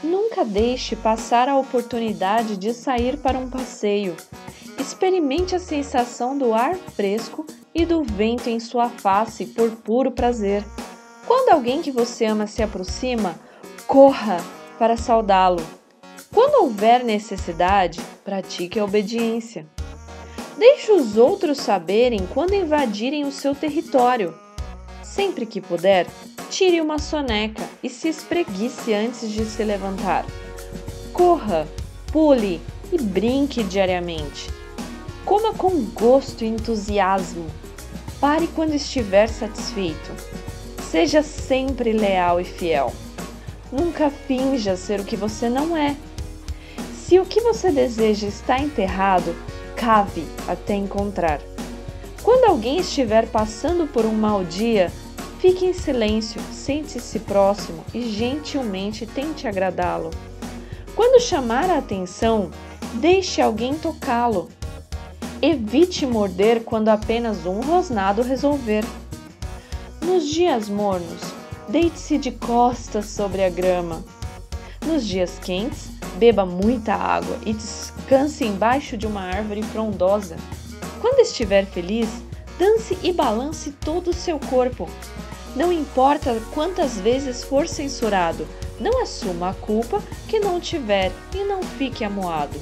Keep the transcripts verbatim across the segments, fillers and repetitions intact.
Nunca deixe passar a oportunidade de sair para um passeio. Experimente a sensação do ar fresco e do vento em sua face por puro prazer. Quando alguém que você ama se aproxima, corra para saudá-lo. Quando houver necessidade, pratique a obediência. Deixe os outros saberem quando invadirem o seu território. Sempre que puder, tire uma soneca e se espreguice antes de se levantar. Corra, pule e brinque diariamente. Coma com gosto e entusiasmo. Pare quando estiver satisfeito. Seja sempre leal e fiel. Nunca finja ser o que você não é. Se o que você deseja está enterrado, cave até encontrar. Quando alguém estiver passando por um mau dia, fique em silêncio, sente-se próximo e gentilmente tente agradá-lo. Quando chamar a atenção, deixe alguém tocá-lo. Evite morder quando apenas um rosnado resolver. Nos dias mornos, deite-se de costas sobre a grama. Nos dias quentes, beba muita água e descanse embaixo de uma árvore frondosa. Quando estiver feliz, dance e balance todo o seu corpo. Não importa quantas vezes for censurado, não assuma a culpa que não tiver e não fique amuado.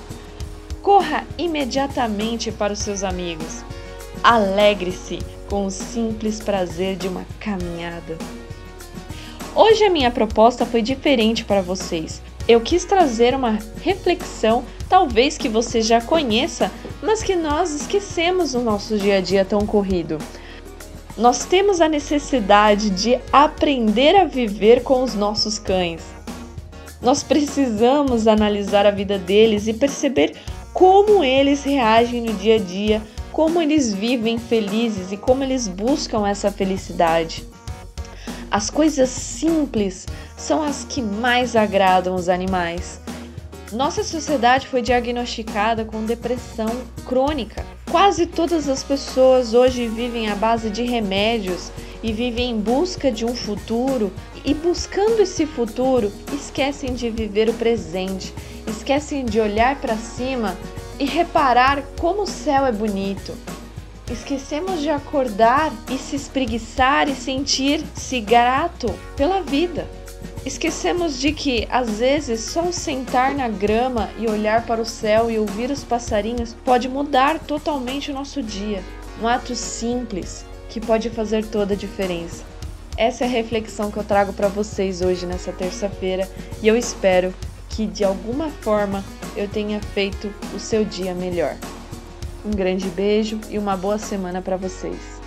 Corra imediatamente para os seus amigos. Alegre-se com o simples prazer de uma caminhada. Hoje a minha proposta foi diferente para vocês. Eu quis trazer uma reflexão, talvez que você já conheça, mas que nós esquecemos no nosso dia a dia tão corrido. Nós temos a necessidade de aprender a viver com os nossos cães. Nós precisamos analisar a vida deles e perceber como eles reagem no dia a dia, como eles vivem felizes e como eles buscam essa felicidade. As coisas simples são as que mais agradam os animais. Nossa sociedade foi diagnosticada com depressão crônica. Quase todas as pessoas hoje vivem à base de remédios e vivem em busca de um futuro, e buscando esse futuro, esquecem de viver o presente, esquecem de olhar para cima e reparar como o céu é bonito. Esquecemos de acordar e se espreguiçar e sentir-se grato pela vida. Esquecemos de que, às vezes, só o sentar na grama e olhar para o céu e ouvir os passarinhos pode mudar totalmente o nosso dia. Um ato simples que pode fazer toda a diferença. Essa é a reflexão que eu trago para vocês hoje, nessa terça-feira, e eu espero que, de alguma forma, eu tenha feito o seu dia melhor. Um grande beijo e uma boa semana para vocês.